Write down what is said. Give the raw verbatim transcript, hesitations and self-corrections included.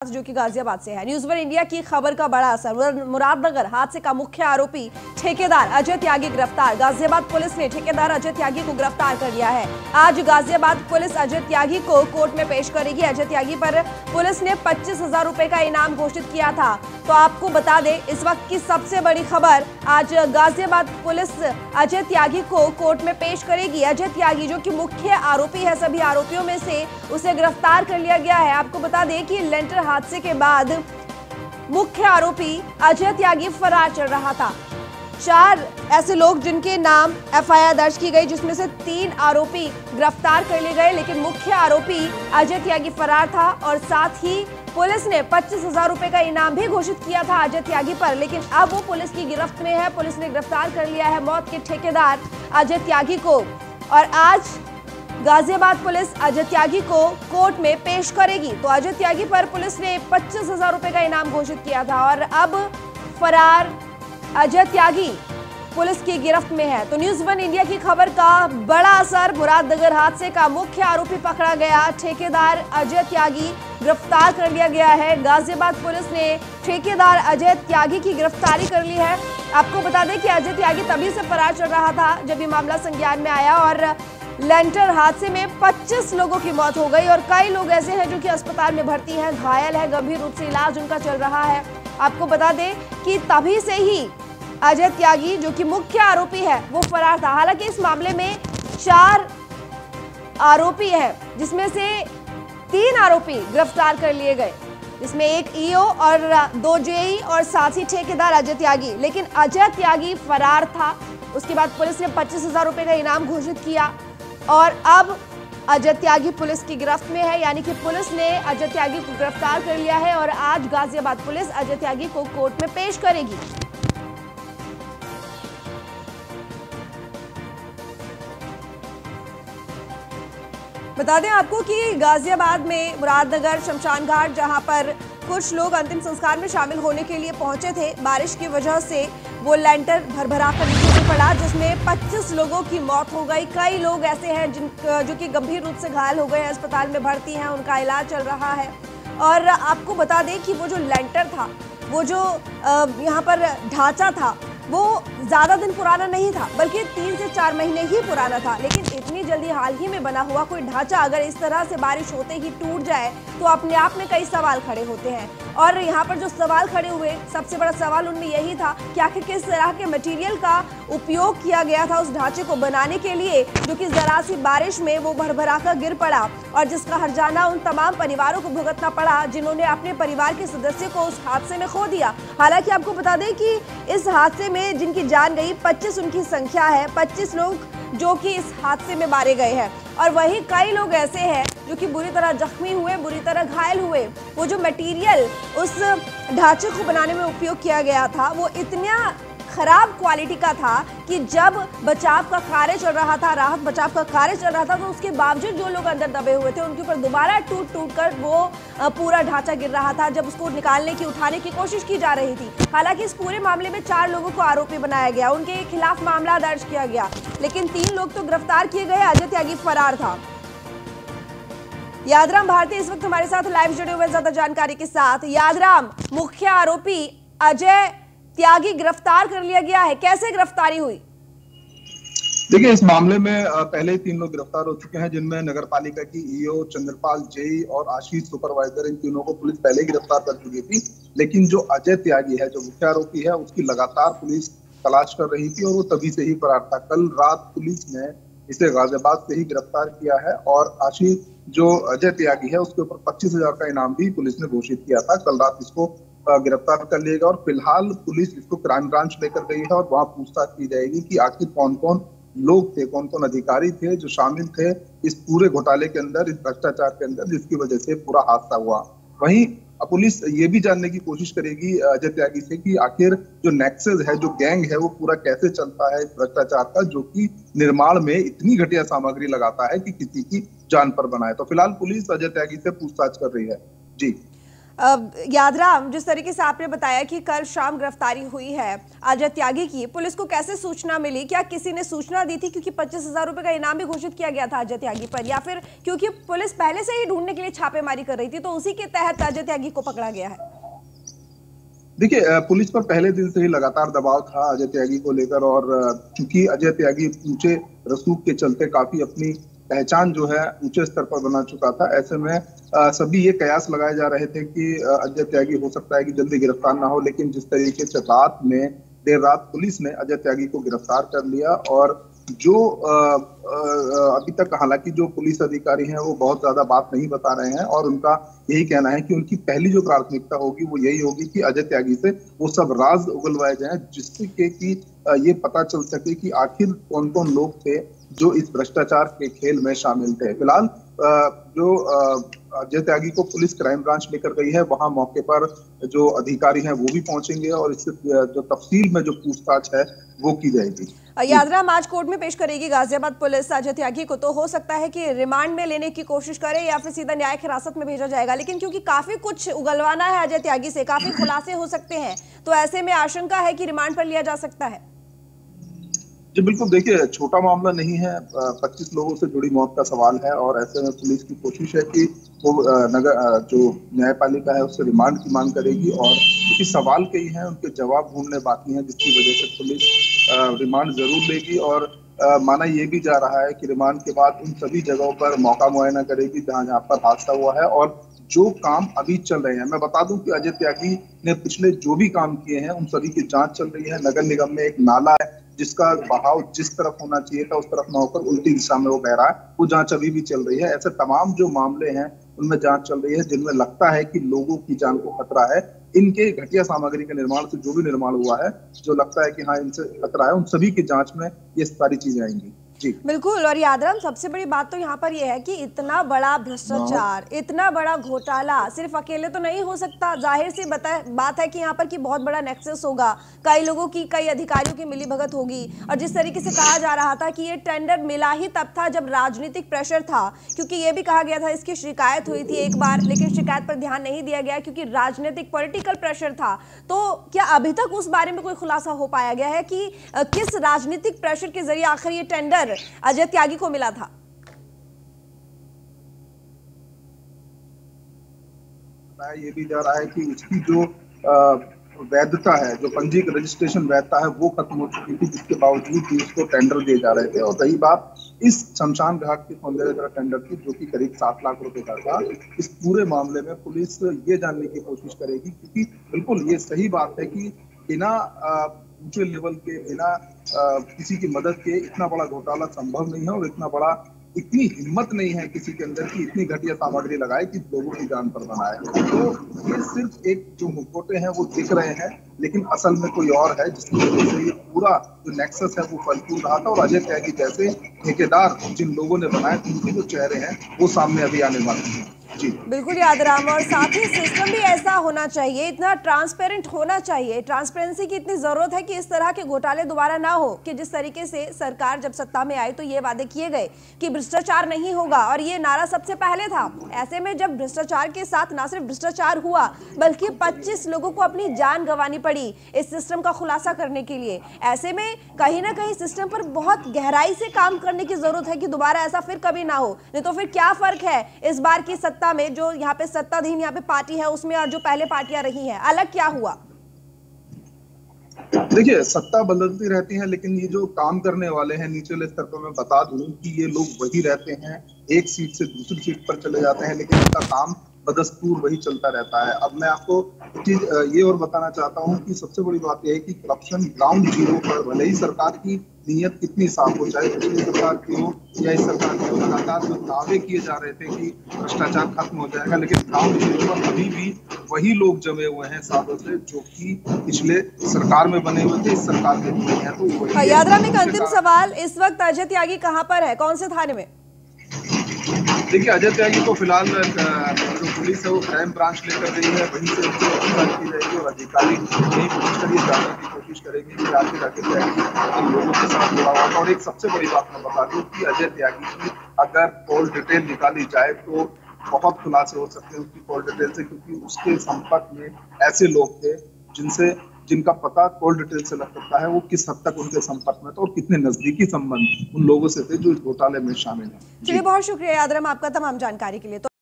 जो कि गाजियाबाद से है। न्यूज़ वन इंडिया की खबर का बड़ा असर। मुरादनगर हादसे का मुख्य आरोपी ठेकेदार अजय त्यागी गिरफ्तार। गाजियाबाद पुलिस ने ठेकेदार अजय त्यागी को गिरफ्तार कर लिया है। आज गाजियाबाद पुलिस अजय त्यागी को कोर्ट में पेश करेगी। अजय त्यागी पर पुलिस ने पच्चीस हजार रुपए का इनाम घोषित किया था। तो आपको बता दें, इस वक्त की सबसे बड़ी खबर, आज गाजियाबाद पुलिस अजय त्यागी को कोर्ट में पेश करेगी। अजय त्यागी जो कि मुख्य आरोपी है, सभी आरोपियों में से उसे गिरफ्तार कर लिया गया है। आपको बता दें कि लेंटर हादसे के बाद मुख्य आरोपी अजय त्यागी फरार चल रहा था। चार ऐसे लोग जिनके नाम एफ आई आर दर्ज की गई, जिसमें से तीन आरोपी गिरफ्तार कर लिए गए, लेकिन मुख्य आरोपी अजय त्यागी फरार था। और साथ ही पुलिस ने पच्चीस हजार रुपए का इनाम भी घोषित किया था अजय त्यागी पर, लेकिन अब वो पुलिस की गिरफ्त में है। पुलिस ने गिरफ्तार कर लिया है मौत के ठेकेदार अजय त्यागी को। और आज गाजियाबाद पुलिस अजय त्यागी को कोर्ट में पेश करेगी। तो अजय त्यागी पर पुलिस ने पच्चीस हजार रुपए का इनाम घोषित किया था और अब फरार अजय त्यागी पुलिस की गिरफ्त में है। तो न्यूज़ वन इंडिया की खबर का बड़ा असर। मुरादनगर हादसे का मुख्य आरोपी पकड़ा गया, ठेकेदार अजय त्यागी गिरफ्तार कर लिया गया है। गाजियाबाद पुलिस ने ठेकेदार अजय त्यागी की गिरफ्तारी कर ली है। आपको बता दें कि अजय त्यागी तभी से फरार चल रहा था जब ये मामला संज्ञान में आया और लेंटर हादसे में पच्चीस लोगों की मौत हो गई और कई लोग ऐसे हैं जो कि अस्पताल में भर्ती हैं, घायल है, गंभीर रूप से इलाज उनका चल रहा है। आपको बता दें कि तभी से ही अजय त्यागी जो कि मुख्य आरोपी है वो फरार था। हालांकि इस मामले में चार आरोपी है, जिसमें से तीन आरोपी गिरफ्तार कर लिए गए, जिसमें एक ई ओ और दो जे ई और साथ ही ठेकेदार अजय त्यागी। लेकिन अजय त्यागी फरार था। उसके बाद पुलिस ने पच्चीस हजार रुपए का इनाम घोषित किया और अब अजय त्यागी पुलिस की गिरफ्त में है, यानी कि पुलिस ने अजय त्यागी को गिरफ्तार कर लिया है और आज गाजियाबाद पुलिस अजय त्यागी को कोर्ट में पेश करेगी। बता दें आपको कि गाजियाबाद में मुरादनगर शमशान घाट, जहां पर कुछ लोग अंतिम संस्कार में शामिल होने के लिए पहुंचे थे, बारिश की वजह से वो लेंटर भरभरा कर नीचे पड़ा, जिसमें पच्चीस लोगों की मौत हो गई। कई लोग ऐसे हैं जिन जो कि गंभीर रूप से घायल हो गए हैं, अस्पताल में भर्ती हैं, उनका इलाज चल रहा है। और आपको बता दें कि वो जो लेंटर था, वो जो यहाँ पर ढांचा था, वो ज़्यादा दिन पुराना नहीं था, बल्कि तीन से चार महीने ही पुराना था। लेकिन इतनी जल्दी हाल ही में बना हुआ कोई ढांचा अगर इस तरह से बारिश होते ही टूट जाए तो अपने आप में कई सवाल खड़े होते हैं। और यहाँ पर जो सवाल खड़े हुए, सबसे बड़ा सवाल उनमें यही था कि आखिर किस तरह के मटेरियल का उपयोग किया गया था उस ढांचे को बनाने के लिए, जो कि जरा सी बारिश में वो भरभरा कर गिर पड़ा और जिसका हर्जाना उन तमाम परिवारों को भुगतना पड़ा जिन्होंने अपने परिवार के सदस्य को उस हादसे में खो दिया। हालांकि आपको बता दें कि इस हादसे में जिनकी जान गई, पच्चीस उनकी संख्या है, पच्चीस लोग जो कि इस हादसे में मारे गए हैं। और वहीं कई लोग ऐसे हैं जो कि बुरी तरह जख्मी हुए, बुरी तरह घायल हुए। वो जो मटेरियल उस ढांचे को बनाने में उपयोग किया गया था वो इतना खराब क्वालिटी का था कि जब बचाव का कार्य चल रहा था, राहत बचाव का कार्य चल रहा था, तो उसके बावजूद जो लोग अंदर दबे हुए थे उनके ऊपर दोबारा टूट टूट कर वो पूरा ढांचा गिर रहा था जब उसको निकालने की, उठाने की कोशिश की जा रही थी। हालांकि इस पूरे मामले में चार लोगों को आरोपी बनाया गया, उनके खिलाफ मामला दर्ज किया गया, लेकिन तीन लोग तो गिरफ्तार किए गए। अजय त्यागी फरार था। यादराम भारती इस वक्त हमारे साथ लाइव जुड़े हुए ज्यादा जानकारी के साथ। यादराम, मुख्य आरोपी अजय त्यागी गिरफ्तार कर लिया गया है, कैसे गिरफ्तारी हुई? देखिए, इस मामले में पहले ही तीन लोग गिरफ्तार हो चुके हैं, जिनमें नगर पालिका की ई ओ, चंद्रपाल, जेई और आशीष सुपरवाइजर, इन तीनों को पुलिस पहले गिरफ्तार कर चुकी थी। लेकिन जो अजय त्यागी है, जो मुख्य आरोपी है, उसकी लगातार पुलिस तलाश कर रही थी और वो तभी से ही फरार था। कल रात पुलिस ने इसे गाजियाबाद से ही गिरफ्तार किया है और आशीष जो अजय त्यागी है उसके ऊपर पच्चीस हजार का इनाम भी पुलिस ने घोषित किया था। कल रात इसको गिरफ्तार कर लिया गया और फिलहाल पुलिस इसको क्राइम ब्रांच लेकर गई है और वहां पूछताछ की जाएगी कि आखिर कौन कौन लोग थे, कौन कौन अधिकारी थे जो शामिल थे इस पूरे घोटाले के अंदर, इस भ्रष्टाचार के अंदर, जिसकी वजह से पूरा हादसा हुआ। वहीं पुलिस ये भी जानने की कोशिश करेगी अजय त्यागी से कि आखिर जो नेक्सस है, जो गैंग है, वो पूरा कैसे चलता है इस भ्रष्टाचार का, जो कि निर्माण में इतनी घटिया सामग्री लगाता है कि किसी की जान पर बनाए। तो फिलहाल पुलिस अजय त्यागी से पूछताछ कर रही है। जी यादराम, जिस तरीके से आपने बताया कि कल शाम गिरफ्तारी हुई है अजय त्यागी की, पुलिस को कैसे सूचना मिली? क्या किसी ने सूचना दी थी क्योंकि पच्चीस हजार रुपए का इनाम भी घोषित किया गया था अजय त्यागी पर, या फिर क्योंकि पुलिस पहले से ही ढूंढने के लिए छापेमारी कर रही थी तो उसी के तहत अजय त्यागी को पकड़ा गया है? देखिए, पुलिस पर पहले दिन से ही लगातार दबाव था अजय त्यागी को लेकर, और चूंकि अजय त्यागी ऊंचे रसूख के चलते काफी अपनी पहचान जो है ऊंचे स्तर पर बना चुका था, ऐसे में आ, सभी ये कयास लगाए जा रहे थे कि अजय त्यागी हो सकता है कि जल्दी गिरफ्तार ना हो। लेकिन जिस तरीके से रात में देर रात पुलिस ने अजय त्यागी को गिरफ्तार कर लिया, और जो आ, आ, अभी तक हालांकि जो पुलिस अधिकारी हैं वो बहुत ज्यादा बात नहीं बता रहे हैं, और उनका यही कहना है कि उनकी पहली जो प्राथमिकता होगी वो यही होगी कि अजय त्यागी से वो सब राज उगलवाए जाएं, जिससे कि ये पता चल सके कि आखिर कौन कौन लोग थे जो इस भ्रष्टाचार के खेल में शामिल थे। फिलहाल जो अजय त्यागी को पुलिस क्राइम ब्रांच लेकर गई है, वहां मौके पर जो अधिकारी हैं वो भी पहुंचेंगे और इससे जो तफसील में जो पूछताछ है वो की जाएगी। यादराम, आज कोर्ट में पेश करेगी गाजियाबाद पुलिस अजय त्यागी को, तो हो सकता है कि रिमांड में लेने की कोशिश करे या फिर सीधा न्यायिक हिरासत में भेजा जाएगा। लेकिन क्योंकि काफी कुछ उगलवाना है अजय त्यागी से, काफी खुलासे हो सकते हैं, तो ऐसे में आशंका है कि रिमांड पर लिया जा सकता है। जी बिल्कुल, देखिए छोटा मामला नहीं है, पच्चीस लोगों से जुड़ी मौत का सवाल है, और ऐसे में पुलिस की कोशिश है कि वो नगर जो न्यायपालिका है उससे रिमांड की मांग करेगी, और क्योंकि सवाल कई हैं उनके जवाब ढूंढने बाकी हैं, जिसकी वजह से पुलिस रिमांड जरूर लेगी। और माना यह भी जा रहा है कि रिमांड के बाद उन सभी जगहों पर मौका मुआयना करेगी जहाँ जहाँ पर हादसा हुआ है, और जो काम अभी चल रहे हैं। मैं बता दूं कि अजय त्यागी ने पिछले जो भी काम किए हैं उन सभी की जांच चल रही है। नगर निगम में एक नाला है जिसका बहाव जिस तरफ होना चाहिए था उस तरफ न होकर उल्टी दिशा में वो बह रहा है, वो जांच अभी भी चल रही है। ऐसे तमाम जो मामले हैं उनमें जांच चल रही है जिनमें लगता है कि लोगों की जान को खतरा है। इनके घटिया सामग्री के निर्माण से जो भी निर्माण हुआ है, जो लगता है कि हाँ इनसे खतरा है, उन सभी की जांच में ये सारी चीजें आएंगी। बिल्कुल। और यादराम, सबसे बड़ी बात तो यहाँ पर यह है कि इतना बड़ा भ्रष्टाचार, इतना बड़ा घोटाला सिर्फ अकेले तो नहीं हो सकता। जाहिर सी बता बात है कि यहाँ पर कि बहुत बड़ा नेक्सस होगा, कई लोगों की, कई अधिकारियों की मिलीभगत होगी। और जिस तरीके से कहा जा रहा था कि ये टेंडर मिला ही तब था जब राजनीतिक प्रेशर था, क्योंकि ये भी कहा गया था इसकी शिकायत हुई थी एक बार, लेकिन शिकायत पर ध्यान नहीं दिया गया क्योंकि राजनीतिक पॉलिटिकल प्रेशर था। तो क्या अभी तक उस बारे में कोई खुलासा हो पाया गया है कि किस राजनीतिक प्रेशर के जरिए आखिर ये टेंडर अजय त्यागी को मिला था? ये भी जा रहा है कि उसकी जो वैधता है, जो पंजीक रजिस्ट्रेशन वैधता है वो खत्म हो चुकी थी, जिसके बावजूद भी उसको टेंडर दिए जा रहे थे। और रही बात इस शमशान घाट के सौंदर्यीकरण टेंडर की, जो कि करीब सात लाख रुपए का था, इस पूरे मामले में पुलिस ये जानने की कोशिश करेगी, क्योंकि बिल्कुल ये सही बात है कि बिना ऊंचे लेवल के, बिना किसी की मदद के इतना बड़ा घोटाला संभव नहीं है, और इतना बड़ा इतनी हिम्मत नहीं है किसी के अंदर की इतनी घटिया सामग्री लगाए कि लोगों की जान पर बनाए। तो ये सिर्फ एक जो मुखौटे हैं वो दिख रहे हैं, लेकिन असल में कोई और है, जिसकी वजह से ये पूरा जो नेक्सस है वो फल फूल रहा था। और अजय त्यागी जैसे ठेकेदार जिन लोगों ने बनाए, उनके जो चेहरे हैं वो सामने अभी आने वाले हैं। जी बिल्कुल यादराम, और साथ ही सिस्टम भी ऐसा होना चाहिए, इतना ट्रांसपेरेंट होना चाहिए। ट्रांसपेरेंसी की इतनी जरूरत है कि इस तरह के घोटाले दोबारा ना हो, कि जिस तरीके से सरकार जब सत्ता में आई तो ये वादे किए गए कि भ्रष्टाचार नहीं होगा, और ये नारा सबसे पहले था। ऐसे में जब भ्रष्टाचार के साथ ना सिर्फ भ्रष्टाचार हुआ बल्कि पच्चीस लोगों को अपनी जान गंवानी पड़ी इस सिस्टम का खुलासा करने के लिए, ऐसे में कहीं ना कहीं सिस्टम पर बहुत गहराई से काम करने की जरूरत है कि दोबारा ऐसा फिर कभी ना हो। नहीं तो फिर क्या फर्क है इस बार की सत्ता में, जो यहाँ पे सत्ताधीन यहाँ पे पार्टी है उसमें, और जो पहले पार्टियां रही हैं, अलग क्या हुआ? देखिए, सत्ता बदलती रहती है, लेकिन ये जो काम करने वाले हैं निचले स्तर पर, मैं बता दूं कि ये लोग वही रहते हैं, एक सीट से दूसरी सीट पर चले जाते हैं, लेकिन इनका काम बदस्तूर वही चलता रहता है। अब मैं आपको चीज ये और बताना चाहता हूँ कि सबसे बड़ी बात यह है कि करप्शन ग्राउंड जीरो पर, भले ही सरकार की नीयत कितनी साफ हो, चाहे पिछली सरकार की हो या इस सरकार की हो, लगातार जो दावे किए जा रहे थे कि भ्रष्टाचार खत्म हो जाएगा, लेकिन ग्राउंड जीरो पर अभी भी वही लोग जमे हुए हैं सालों से, जो कि पिछले सरकार में बने हुए थे, इस सरकार में नहीं है। तो यादराम, एक अंतिम सवाल, इस वक्त अजय त्यागी कहाँ पर है, कौन से थाने में? देखिए, अजय त्यागी को फिलहाल जो पुलिस है वो क्राइम ब्रांच लेकर गई है, वहीं से उनसे पूछताछ की जाएगी और अधिकारी यही पूछकर ये जानने की कोशिश करेंगे कि आखिर अजय त्यागी इन लोगों के साथ जुड़ा हुआ था। और एक सबसे बड़ी बात मैं बता दूं कि अजय त्यागी की अगर कॉल डिटेल निकाली जाए तो बहुत खुलासे हो सकते हैं उसकी कॉल डिटेल से, क्योंकि उसके संपर्क में ऐसे लोग थे जिनसे जिनका पता कॉल डिटेल से लग सकता है वो किस हद तक उनके संपर्क में था और कितने नजदीकी संबंध उन लोगों से थे जो इस घोटाले में शामिल हैं। चलिए, बहुत शुक्रिया यादराम आपका तमाम जानकारी के लिए। तो